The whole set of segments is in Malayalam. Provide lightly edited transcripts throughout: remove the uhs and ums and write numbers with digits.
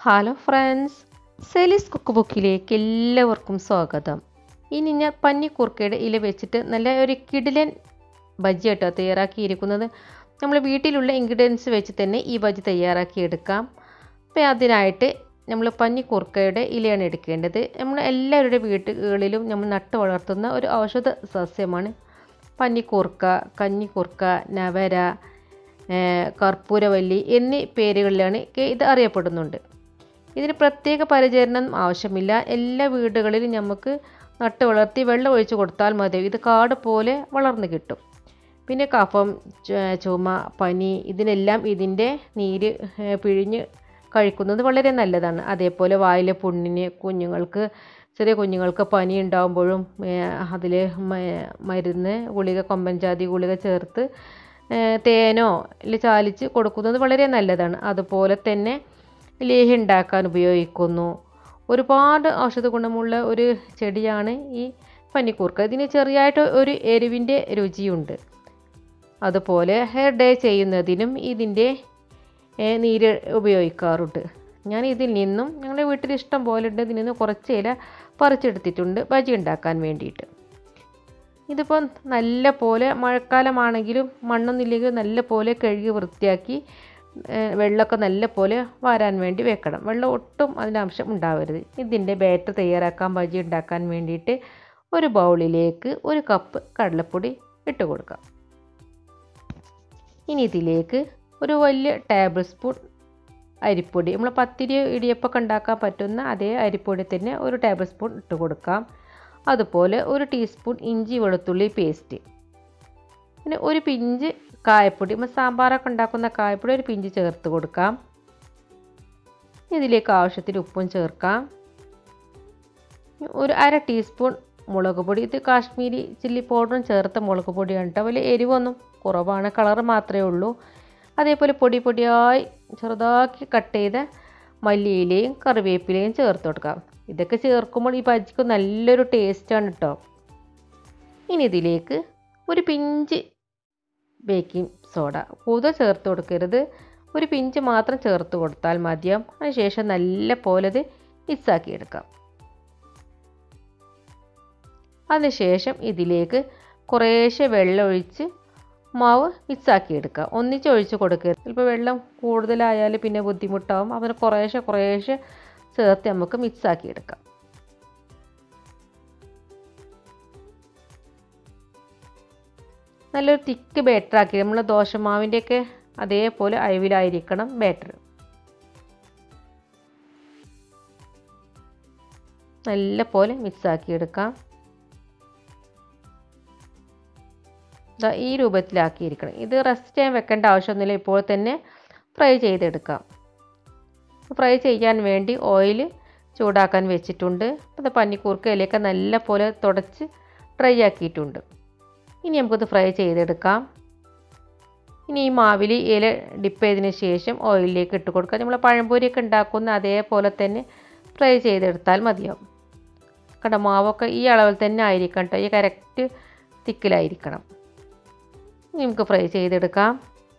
ഹലോ ഫ്രണ്ട്സ്, സെലീസ് കുക്ക് ബുക്കിലേക്ക് എല്ലാവർക്കും സ്വാഗതം. ഇനി ഞാൻ പന്നിക്കൂർക്കയുടെ ഇല വെച്ചിട്ട് നല്ല ഒരു കിടിലൻ ബജി ആട്ടോ തയ്യാറാക്കിയിരിക്കുന്നത്. നമ്മൾ വീട്ടിലുള്ള ഇൻഗ്രീഡിയൻസ് വെച്ച് തന്നെ ഈ ബജി തയ്യാറാക്കിയെടുക്കാം. അപ്പോൾ അതിനായിട്ട് നമ്മൾ പന്നിക്കൂർക്കയുടെ ഇലയാണ് എടുക്കേണ്ടത്. നമ്മൾ എല്ലാവരുടെ വീടുകളിലും നമ്മൾ നട്ടു വളർത്തുന്ന ഒരു ഔഷധ സസ്യമാണ് പന്നിക്കൂർക്ക, കഞ്ഞിക്കൂർക്ക, നവര, കർപ്പൂരവല്ലി എന്നീ പേരുകളിലാണ് ഇത് അറിയപ്പെടുന്നുണ്ട്. ഇതിന് പ്രത്യേക പരിചരണം ആവശ്യമില്ല. എല്ലാ വീടുകളിലും നമുക്ക് നട്ട് വളർത്തി വെള്ളം ഒഴിച്ച് കൊടുത്താൽ മതി. ഇത് കാട് പോലെ വളർന്നു കിട്ടും. പിന്നെ കഫം, ചുമ, പനി ഇതിനെല്ലാം ഇതിൻ്റെ നീര് പിഴിഞ്ഞ് കഴിക്കുന്നത് വളരെ നല്ലതാണ്. അതേപോലെ വായിലെ പുണ്ണിന് ചെറിയ കുഞ്ഞുങ്ങൾക്ക് പനി ഉണ്ടാകുമ്പോഴും അതിൽ മരുന്ന് ഗുളിക, കൊമ്പൻചാതി ഗുളിക ചേർത്ത് തേനോ ചാലിച്ച് കൊടുക്കുന്നത് വളരെ നല്ലതാണ്. അതുപോലെ തന്നെ ലേഹ്യം ഉണ്ടാക്കാൻ ഉപയോഗിക്കുന്നു. ഒരുപാട് ഔഷധ ഗുണമുള്ള ഒരു ചെടിയാണ് ഈ പന്നിക്കൂർക്ക. ഇതിന് ചെറിയായിട്ട് ഒരു എരിവിൻ്റെ രുചിയുണ്ട്. അതുപോലെ ഹെയർ ഡേ ചെയ്യുന്നതിനും ഇതിൻ്റെ നീര് ഉപയോഗിക്കാറുണ്ട്. ഞാൻ ഇതിൽ നിന്നും ഞങ്ങളുടെ വീട്ടിൽ ഇഷ്ടം പോലെ ഉണ്ട്. ഇതിൽ നിന്ന് കുറച്ച് ഇല പറിച്ചെടുത്തിട്ടുണ്ട് ബജി ഉണ്ടാക്കാൻ വേണ്ടിയിട്ട്. ഇതിപ്പോൾ നല്ല പോലെ മഴക്കാലമാണെങ്കിലും മണ്ണൊന്നുമില്ലെങ്കിലും നല്ല പോലെ കഴുകി വൃത്തിയാക്കി വെള്ളമൊക്കെ നല്ല പോലെ വാരാൻ വേണ്ടി വെക്കണം. വെള്ളം ഒട്ടും അതിൻ്റെ അംശം ഉണ്ടാവരുത്. ഇതിൻ്റെ ബാറ്റർ തയ്യാറാക്കാൻ ബജി ഉണ്ടാക്കാൻ വേണ്ടിയിട്ട് ഒരു ബൗളിലേക്ക് 1 കപ്പ് കടലപ്പൊടി ഇട്ട് കൊടുക്കാം. ഇനി ഇതിലേക്ക് ഒരു വലിയ ടേബിൾ സ്പൂൺ അരിപ്പൊടി, നമ്മൾ പത്തിരി ഇടിയപ്പമൊക്കെ ഉണ്ടാക്കാൻ പറ്റുന്ന അതേ അരിപ്പൊടി തന്നെ 1 ടേബിൾ സ്പൂൺ ഇട്ട് കൊടുക്കാം. അതുപോലെ 1 ടീസ്പൂൺ ഇഞ്ചി വെളുത്തുള്ളി പേസ്റ്റ്, പിന്നെ 1 പിഞ്ച് കായപ്പൊടി, നമ്മൾ സാമ്പാറൊക്കെ ഉണ്ടാക്കുന്ന കായപ്പൊടി 1 പിഞ്ച് ചേർത്ത് കൊടുക്കാം. ഇതിലേക്ക് ആവശ്യത്തിന് ഉപ്പും ചേർക്കാം. 1/2 ടീസ്പൂൺ മുളക് പൊടി, ഇത് കാശ്മീരി ചില്ലി പൗഡറും ചേർത്ത മുളക് പൊടിയാണ് കേട്ടോ. വലിയ എരിവൊന്നും കുറവാണ്, കളറ് മാത്രമേ ഉള്ളൂ. അതേപോലെ പൊടിയായി ചെറുതാക്കി കട്ട് ചെയ്ത മല്ലിയിലയും കറിവേപ്പിലയും ചേർത്ത് കൊടുക്കാം. ഇതൊക്കെ ചേർക്കുമ്പോൾ ഈ ബജിക്ക് നല്ലൊരു ടേസ്റ്റാണ് കേട്ടോ. ഇനി ഇതിലേക്ക് 1 പിഞ്ച് ബേക്കിംഗ് സോഡ, കൂടുതൽ ചേർത്ത് കൊടുക്കരുത്, 1 പിഞ്ച് മാത്രം ചേർത്ത് കൊടുത്താൽ മതിയാവും. അതിനുശേഷം നല്ല പോലെ ഇത് മിക്സാക്കി എടുക്കാം. അതിനുശേഷം ഇതിലേക്ക് കുറേശ്ശെ വെള്ളം ഒഴിച്ച് മാവ് മിക്സാക്കി എടുക്കാം. ഒന്നിച്ച് ഒഴിച്ച് കൊടുക്കരുത്. ചിലപ്പോൾ വെള്ളം കൂടുതലായാൽ പിന്നെ ബുദ്ധിമുട്ടാവും. അതിന് കുറേശ്ശെ ചേർത്ത് നമുക്ക് മിക്സാക്കി എടുക്കാം. നല്ലൊരു തിക്ക് ബാറ്റർ ആക്കി, നമ്മൾ ദോശമാവിൻ്റെയൊക്കെ അതേപോലെ അയവിലായിരിക്കണം ബാറ്റർ. നല്ല പോലെ മിക്സാക്കി എടുക്കാം. ഈ രൂപത്തിലാക്കിയിരിക്കണം. ഇത് റെസ്റ്റ് ചെയ്യാൻ വെക്കേണ്ട ആവശ്യമൊന്നുമില്ല, ഇപ്പോൾ തന്നെ ഫ്രൈ ചെയ്തെടുക്കാം. ഫ്രൈ ചെയ്യാൻ വേണ്ടി ഓയിൽ ചൂടാക്കാൻ വെച്ചിട്ടുണ്ട്. അത് പന്നിക്കൂർക്ക ഇലയൊക്കെ നല്ല പോലെ തുടച്ച് ഡ്രൈ ആക്കിയിട്ടുണ്ട്. ഇനി നമുക്കത് ഫ്രൈ ചെയ്തെടുക്കാം. ഇനി ഈ മാവിൽ ഇല ഡിപ്പ് ചെയ്തതിന് ശേഷം ഓയിലിലേക്ക് ഇട്ട് കൊടുക്കാം. നമ്മൾ പഴംപൊരിയൊക്കെ ഉണ്ടാക്കുന്ന അതേപോലെ തന്നെ ഫ്രൈ ചെയ്തെടുത്താൽ മതിയാവും. കണ്ട മാവൊക്കെ ഈ അളവിൽ തന്നെ ആയിരിക്കണം കേട്ടോ, ഈ കറക്റ്റ് തിക്കിലായിരിക്കണം. ഇനി നമുക്ക് ഫ്രൈ ചെയ്തെടുക്കാം.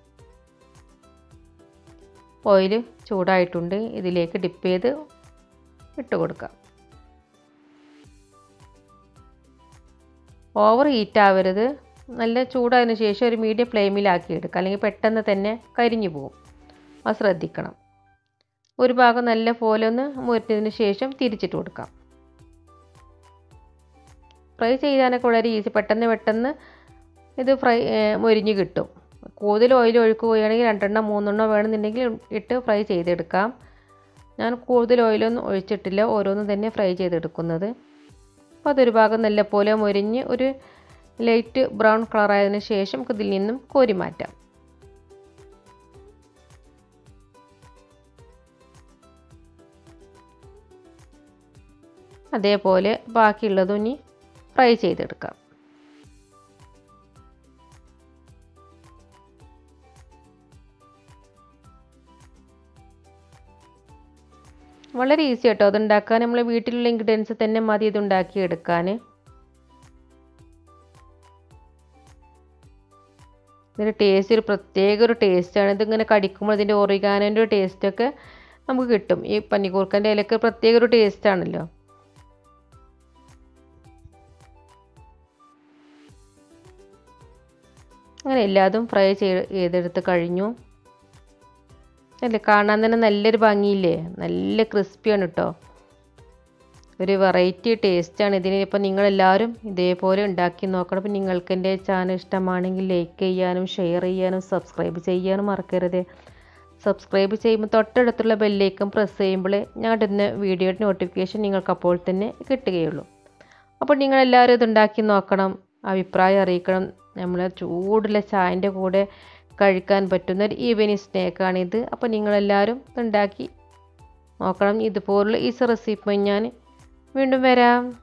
ഓയിൽ ചൂടായിട്ടുണ്ട്, ഇതിലേക്ക് ഡിപ്പ് ചെയ്ത് ഇട്ട് കൊടുക്കാം. ഓവർ ഹീറ്റ് ആവരുത്, നല്ല ചൂടായതിനു ശേഷം ഒരു മീഡിയം ഫ്ലെയിമിലാക്കി എടുക്കുക, അല്ലെങ്കിൽ പെട്ടെന്ന് തന്നെ കരിഞ്ഞു പോകും. അത് ശ്രദ്ധിക്കണം. ഒരു ഭാഗം നല്ല പോലെ ഒന്ന് മുരിഞ്ഞതിന് ശേഷം തിരിച്ചിട്ട് കൊടുക്കാം. ഫ്രൈ ചെയ്യാനൊക്കെ വളരെ ഈസി, പെട്ടെന്ന് ഇത് മൊരിഞ്ഞ് കിട്ടും. കൂടുതൽ ഓയിൽ ഒഴിക്കുകയാണെങ്കിൽ 2 3 വേണമെന്നുണ്ടെങ്കിൽ ഇട്ട് ഫ്രൈ ചെയ്തെടുക്കാം. ഞാൻ കൂടുതൽ ഓയിലൊന്നും ഒഴിച്ചിട്ടില്ല, ഓരോന്നും തന്നെ ഫ്രൈ ചെയ്തെടുക്കുന്നത്. അപ്പോൾ അതൊരു ഭാഗം നല്ല പോലെ മൊരിഞ്ഞ് ഒരു ലൈറ്റ് ബ്രൗൺ കളറായതിനു ശേഷം നമുക്ക് ഇതിൽ നിന്നും കോരി മാറ്റാം. അതേപോലെ ബാക്കിയുള്ളതും ഇനി ഫ്രൈ ചെയ്തെടുക്കാം. വളരെ ഈസി കേട്ടോ അതുണ്ടാക്കാൻ. നമ്മൾ വീട്ടിലുള്ള ഇൻഗ്രീഡിയൻസ് തന്നെ മതി ഇതുണ്ടാക്കിയെടുക്കാൻ. ഇതിൻ്റെ ടേസ്റ്റ് ഒരു പ്രത്യേക ഒരു ടേസ്റ്റാണ്. ഇതിങ്ങനെ കടിക്കുമ്പോൾ ഇതിൻ്റെ ഒറിഗാനോൻ്റെ ടേസ്റ്റൊക്കെ നമുക്ക് കിട്ടും. ഈ പനികൂർക്കൻ്റെ ഇലക്ക് പ്രത്യേക ഒരു ടേസ്റ്റ് ആണല്ലോ. അങ്ങനെ എല്ലാതും ഫ്രൈ ചെയ്തെടുത്ത് കഴിഞ്ഞു. അല്ലേ, കാണാൻ തന്നെ നല്ലൊരു ഭംഗിയില്ലേ, നല്ല ക്രിസ്പിയാണ് കേട്ടോ. ഒരു വെറൈറ്റി ടേസ്റ്റാണ് ഇതിന്. ഇപ്പം നിങ്ങളെല്ലാവരും ഇതേപോലെ ഉണ്ടാക്കി നോക്കണം. അപ്പം നിങ്ങൾക്ക് എൻ്റെ ചാനൽ ഇഷ്ടമാണെങ്കിൽ ലൈക്ക് ചെയ്യാനും ഷെയർ ചെയ്യാനും സബ്സ്ക്രൈബ് ചെയ്യാനും മറക്കരുത്. സബ്സ്ക്രൈബ് ചെയ്യുമ്പോൾ തൊട്ടടുത്തുള്ള ബെല്ലൈക്കൺ പ്രസ് ചെയ്യുമ്പോൾ ഞാൻ ഇടുന്ന വീഡിയോയുടെ നോട്ടിഫിക്കേഷൻ നിങ്ങൾക്ക് അപ്പോൾ തന്നെ കിട്ടുകയുള്ളൂ. അപ്പോൾ നിങ്ങളെല്ലാവരും ഇത് ഉണ്ടാക്കി നോക്കണം, അഭിപ്രായം അറിയിക്കണം. നമ്മളെ ചൂടുള്ള ചായൻ്റെ കൂടെ കഴിക്കാൻ പറ്റുന്ന ഒരു ഈവനിങ് സ്നാക്കാണിത്. അപ്പോൾ നിങ്ങളെല്ലാവരും ഉണ്ടാക്കി നോക്കണം. ഇതുപോലുള്ള ഈസി റെസിപ്പി ഞാൻ വീണ്ടും വരാം.